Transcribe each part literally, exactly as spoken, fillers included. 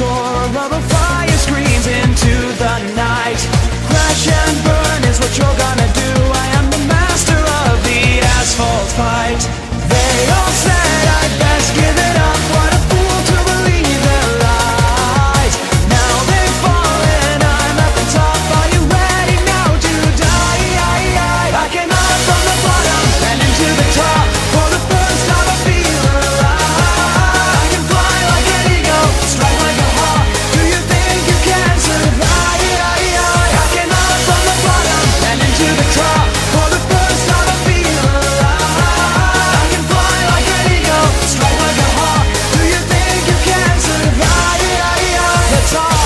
score of a fire screams into the night. Crash and burn is what you're gonna do. I am the master of the asphalt fight. They all said I'd best give it up. What a fool to believe their lies. Now they've fallen, I'm at the top. Are you ready now to die? I came up from the bottom and into the top. For the first time I feel alive. I can fly like an eagle, strike like a hawk. Do you think you can survive? I came up from the bottom and into the top. For the first time I feel alive. I can fly like an eagle, strike like a hawk. Do you think you can survive? Let's talk.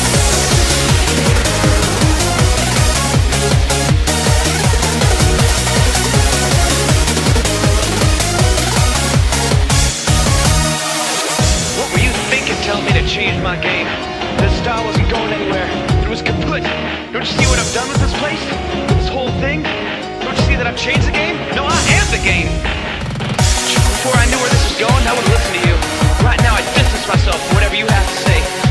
What were you thinking telling me to change my game? This style wasn't going anywhere. It was kaput. Don't you see what I've done with this place? This whole thing? Don't you see that I've changed the game? No, I am the game. Before I knew where this was going, I would listen to you. Right now I distance myself from whatever you have to say.